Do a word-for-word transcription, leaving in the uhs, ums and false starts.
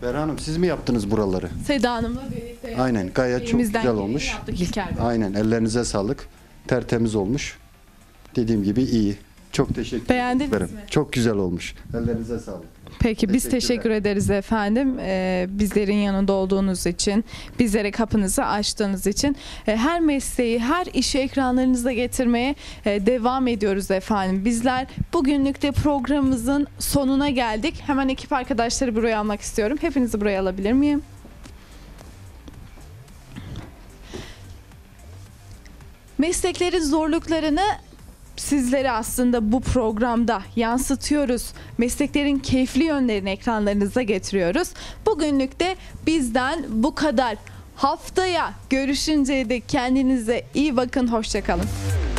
Berhan Hanım siz mi yaptınız buraları? Seda Hanım'la birlikte. Aynen, gayet çok elimizden güzel geleni olmuş. Yaptık İlker Bey. Aynen, ellerinize sağlık. Tertemiz olmuş. Dediğim gibi iyi. Çok teşekkür Beğendiniz ederim. mi? Çok güzel olmuş. Ellerinize sağlık. Peki biz Teşekkürler. teşekkür ederiz efendim. Ee, bizlerin yanında olduğunuz için, bizlere kapınızı açtığınız için. Ee, her mesleği, her işi ekranlarınıza getirmeye e, devam ediyoruz efendim. Bizler bugünlük de programımızın sonuna geldik. Hemen ekip arkadaşları buraya almak istiyorum. Hepinizi buraya alabilir miyim? Mesleklerin zorluklarını sizlere aslında bu programda yansıtıyoruz. Mesleklerin keyifli yönlerini ekranlarınıza getiriyoruz. Bugünlük de bizden bu kadar. Haftaya görüşünceye dek kendinize iyi bakın. Hoşça kalın.